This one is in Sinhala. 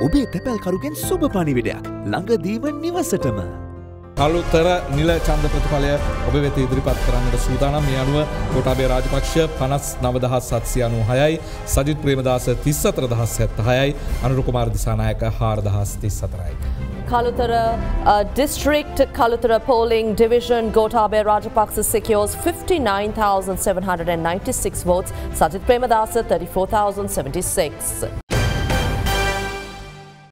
ඔබේ තැපැල්කරුගෙන් සුබ පණිවිඩයක් ළඟදීම නිවසටම. අලුතර නිල ඡන්ද ප්‍රතිඵලය ඔබ වෙත ඉදිරිපත් කරන්නට සූදානම්. මේ අනුව Gotabaya Rajapaksa 59796යි, Sajith Premadasa 34076යි, Anura Kumara Dissanayake 4034යි. Kalutara District Kalutara Polling Division Gotabaya Rajapaksa secures 59,796 votes. Sajith Premadasa 34,076.